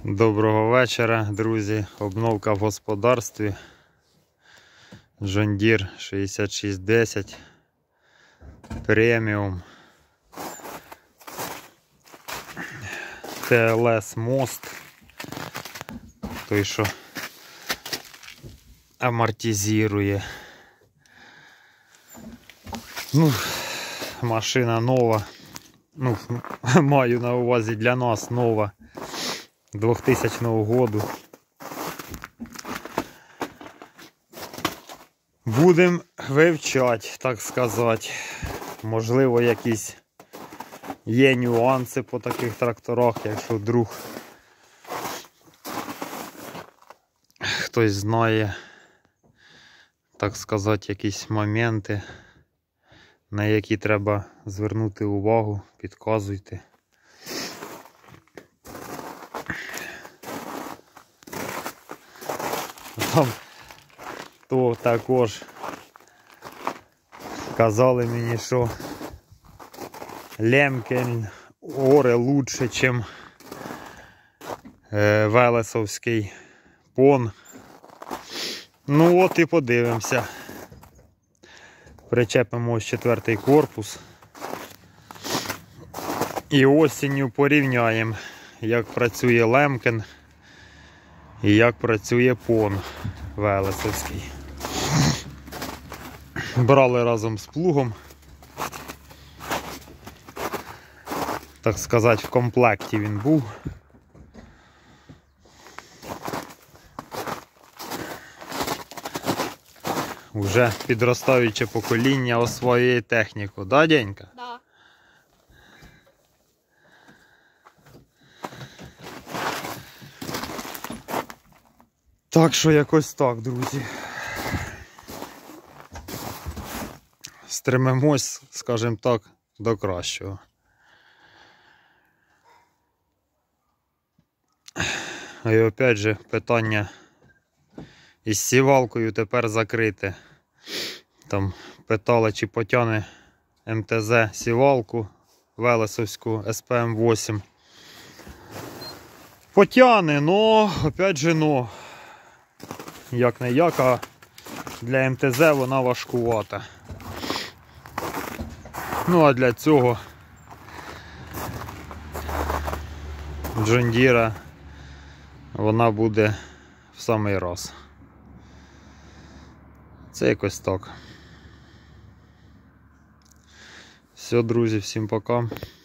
Доброго вечора, друзі. Обновка в господарстві. John Deere 6610 преміум. ТЛС мост. Той, що амортизує. Машина нова. Маю на увазі для нас нова. 2000 году. Будемо вивчати, так сказати. Можливо, якісь є нюанси по таких тракторах, якщо вдруг хтось знає, так сказати, якісь моменти, на які треба звернути увагу, підказуйте. То також казали мені, що Лемкін оре лучше, ніж Велесовський пон. Ну от і подивимося. Причепимо ось 4-й корпус. І осінню порівняємо, як працює Лемкін і як працює пон Велесовський. Брали разом з плугом. Так сказати, в комплекті він був. Уже підростаюче покоління освоює техніку. Да, Денька? Да. Так що якось так, друзі. Стремимось, скажімо так, до кращого. І опять же питання із сівалкою тепер закрите. Там питали, чи потягне МТЗ сівалку Велесовську СПМ-8. Потягне, но, опять же, но. Як не як, а для МТЗ вона важкувата. Ну а для цього John Deere вона буде в самий раз. Це якось так. Все, друзі, всім пока.